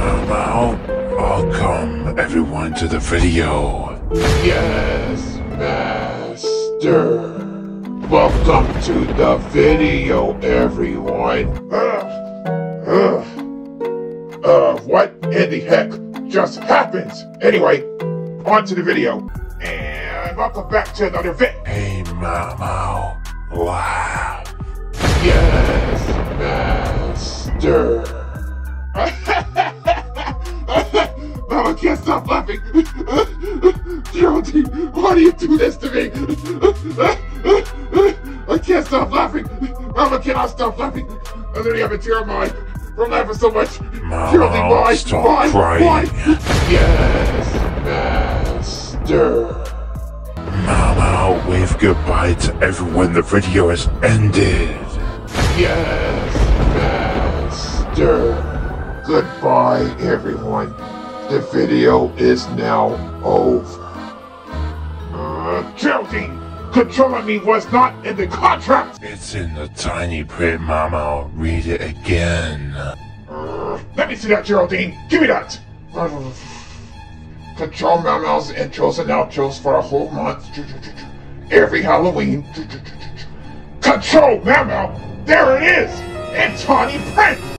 Mao Mao, welcome everyone to the video. Yes, Master. Welcome to the video, everyone. What in the heck just happened? Anyway, on to the video. And welcome back to another vid. Hey Mao Mao, wow. Yes, Master. Mama can't stop laughing. Geraldine, why do you do this to me? I can't stop laughing. Mama cannot stop laughing. I literally have a tear in my eye from laughing so much. Mao Geraldine, Mao, why? stop Why? crying. Why? Yes, Master. Mao Mao, wave goodbye to everyone. The video has ended. Yes, Master. Goodbye, everyone. The video is now over. Geraldine, controlling me was not in the contract. It's in the tiny print, Mao Mao. Read it again. Let me see that, Geraldine. Give me that. Control Mao Mao's intros and outros for a whole month. Every Halloween. Control Mao Mao. There it is. In tiny print.